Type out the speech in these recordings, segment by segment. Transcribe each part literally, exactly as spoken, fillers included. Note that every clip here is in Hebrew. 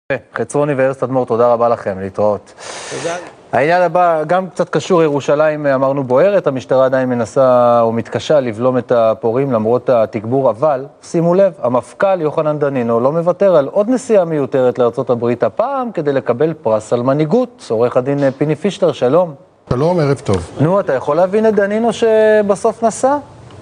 חצרוני וארז תדמור, תודה רבה לכם, להתראות. תודה. העניין הבא, גם קצת קשור, ירושלים, אמרנו בוערת, המשטרה עדיין מנסה או מתקשה לבלום את הפורעים למרות התגבור, אבל שימו לב, המפכ"ל יוחנן דנינו לא מוותר על עוד נסיעה מיותרת לארצות הברית הפעם כדי לקבל פרס על מנהיגות. עורך הדין פיני פישטר, שלום. שלום, ערב טוב. נו, אתה יכול להבין את דנינו שבסוף נסע?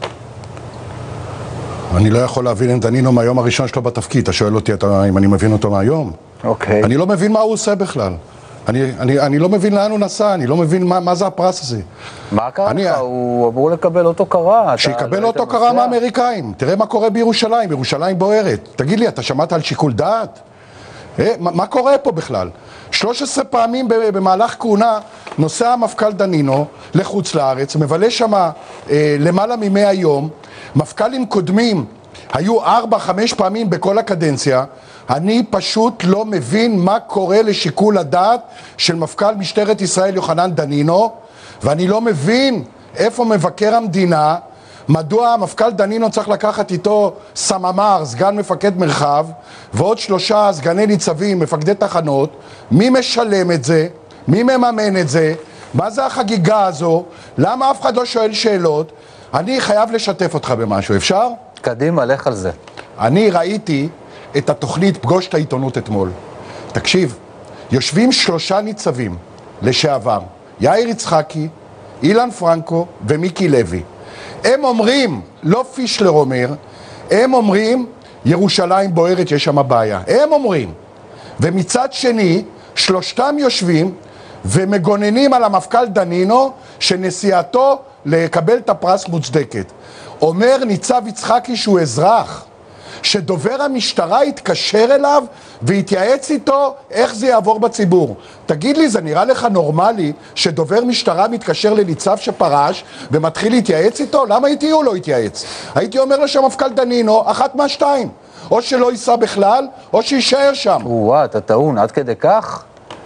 אני לא יכול להבין את דנינו מהיום הראשון שלו בתפקיד. אתה שואל אותי אתה, אם אני מבין אותו מהיום? אוקיי. אני לא מבין מה הוא עושה בכלל. אני, אני, אני לא מבין לאן הוא נסע, אני לא מבין מה, מה זה הפרס הזה. מה קרה אני... לך? הוא אמור לקבל אותו קרה. שיקבל אותו קרה מהאמריקאים. תראה מה קורה בירושלים, ירושלים בוערת. תגיד לי, אתה שמעת על שיקול דעת? אה, מה, מה קורה פה בכלל? שלוש עשרה פעמים במהלך כהונה נוסע המפכ"ל דנינו לחוץ לארץ, מבלה שם אה, למעלה ממאה יום. מפכ"לים קודמים היו ארבע, חמש פעמים בכל הקדנציה. אני פשוט לא מבין מה קורה לשיקול הדעת של מפכ"ל משטרת ישראל יוחנן דנינו, ואני לא מבין איפה מבקר המדינה, מדוע המפכ"ל דנינו צריך לקחת איתו סממ"ר, סגן מפקד מרחב, ועוד שלושה סגני ניצבים, מפקדי תחנות. מי משלם את זה? מי מממן את זה? מה זה החגיגה הזו? למה אף אחד לא שואל שאלות? אני חייב לשתף אותך במשהו, אפשר? קדימה, לך על זה. אני ראיתי את התוכנית פגוש את העיתונות אתמול. תקשיב, יושבים שלושה ניצבים לשעבר, יאיר יצחקי, אילן פרנקו ומיקי לוי. הם אומרים, לא פישלר אומר, הם אומרים ירושלים בוערת, יש שם בעיה. הם אומרים. ומצד שני, שלושתם יושבים ומגוננים על המפכ"ל דנינו שנסיעתו לקבל את הפרס מוצדקת. אומר ניצב יצחקי שהוא אזרח, שדובר המשטרה יתקשר אליו ויתייעץ איתו איך זה יעבור בציבור. תגיד לי, זה נראה לך נורמלי שדובר משטרה מתקשר לניצב שפרש ומתחיל להתייעץ איתו? למה הייתי הוא לא יתייעץ? הייתי אומר לו שהמפכ"ל דנינו, אחת מהשתיים. או שלא ייסע בכלל, או שישאר שם. וואה, אתה טעון, עד כדי כך?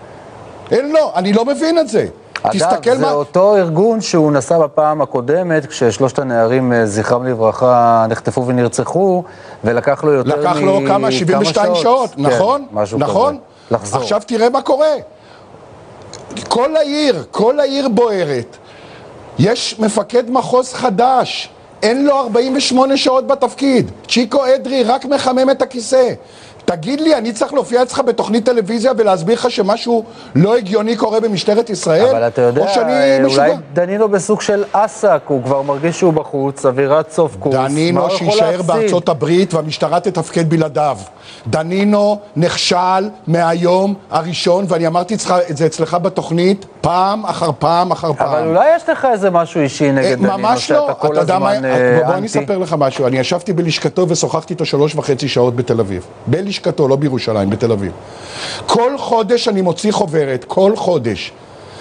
אין לו, אני לא מבין את זה. אגב, זה מה... אותו ארגון שהוא נסע בפעם הקודמת, כששלושת הנערים, זכרם לברכה, נחטפו ונרצחו, ולקח לו יותר לקח לו כמה, שבעים ושתיים שעות, כן, נכון? נכון? לחזור. עכשיו תראה מה קורה. כל העיר, כל העיר בוערת. יש מפקד מחוז חדש. אין לו ארבעים ושמונה שעות בתפקיד. צ'יקו אדרי רק מחמם את הכיסא. תגיד לי, אני צריך להופיע אצלך בתוכנית טלוויזיה ולהסביר לך שמשהו לא הגיוני קורה במשטרת ישראל? אבל אתה יודע, אולי משוגע? דנינו בסוג של עסק, הוא כבר מרגיש שהוא בחוץ, אווירת סוף קורס. דנינו שישאר בארצות הברית והמשטרה תתפקד בלעדיו. דנינו נכשל מהיום הראשון, ואני אמרתי את זה אצלך בתוכנית פעם אחר פעם אחר פעם. אבל אולי יש לך איזה משהו אישי נגד דנינו, ממש לא. אתה כל הזמן אנטי. בוא אני אספר לך משהו. אני ישבתי בלשכתו ושוחחתי איתו שלוש וחצי שעות בתל אביב. בלשכתו, לא בירושלים, בתל אביב. כל חודש אני מוציא חוברת, כל חודש.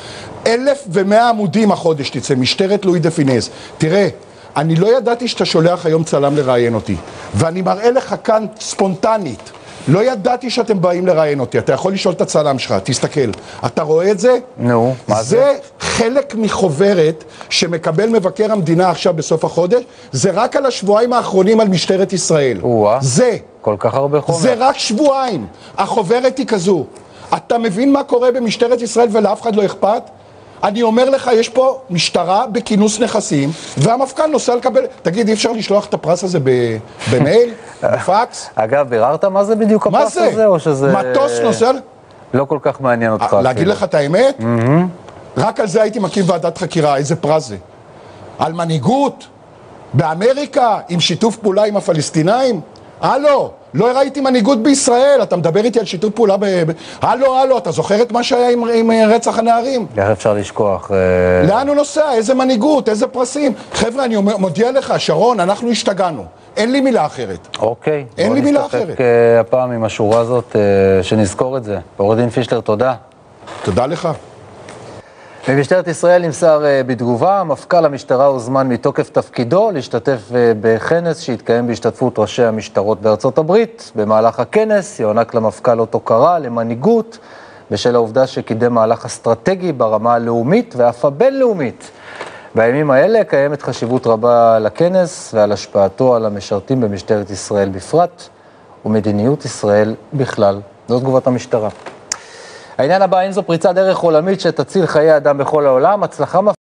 אלף ומאה עמודים החודש תצא, משטרת לואי דה פינס. תראה, אני לא ידעתי שאתה שולח היום צלם לראיין אותי. ואני מראה לך כאן ספונטנית. לא ידעתי שאתם באים לראיין אותי. אתה יכול לשאול את הצלם שלך, תסתכל. אתה רואה את זה? נו, מה זה? זה חלק מחוברת שמקבל מבקר המדינה עכשיו בסוף החודש. זה רק על השבועיים האחרונים על משטרת ישראל. וואה. זה. כל כך הרבה חומר. זה רק שבועיים. החוברת היא כזו. אתה מבין מה קורה במשטרת ישראל ולאף אחד לא אכפת? אני אומר לך, יש פה משטרה בכינוס נכסים, והמפכ"ל נוסע לקבל... תגיד, אי אפשר לשלוח את הפרס הזה במייל, בפקס? אגב, ביררת מה זה בדיוק הפרס הזה, או שזה... מטוס נוסע... לא כל כך מעניין אותך. להגיד לך את האמת? רק על זה הייתי מקים ועדת חקירה, איזה פרס זה. על מנהיגות, באמריקה, עם שיתוף פעולה עם הפלסטינאים? הלו, לא ראיתי מנהיגות בישראל, אתה מדבר איתי על שיתוף פעולה ב... הלו, הלו, אתה זוכר את מה שהיה עם, עם רצח הנערים? איך אפשר לשכוח? לאן הוא נוסע? איזה מנהיגות? איזה פרסים? חבר'ה, אני מודיע לך, שרון, אנחנו השתגענו. אין לי מילה אחרת. אוקיי. אין לי מילה אחרת. בוא נסתפק הפעם עם השורה הזאת, שנזכור את זה. עורך דין פישטר, תודה. תודה לך. במשטרת ישראל נמסר בתגובה, מפכ"ל המשטרה הוזמן מתוקף תפקידו להשתתף בכנס שהתקיים בהשתתפות ראשי המשטרות בארצות הברית. במהלך הכנס יוענק למפכ"ל אות הוקרה למנהיגות בשל העובדה שקידם מהלך אסטרטגי ברמה הלאומית ואף הבינלאומית. בימים האלה קיימת חשיבות רבה לכנס ועל השפעתו על המשרתים במשטרת ישראל בפרט ומדיניות ישראל בכלל. זו תגובת המשטרה. העניין הבא, אם זו פריצת דרך עולמית שתציל חיי אדם בכל העולם, הצלחה